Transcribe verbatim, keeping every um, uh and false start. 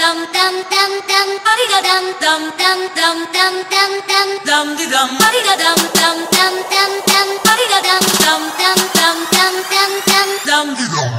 dum dum dum dum body da dum dum dum dum dum dum dum dum di dum body da dum dum dum dum dum body da dum dum dum dum dum dum dum dum di dum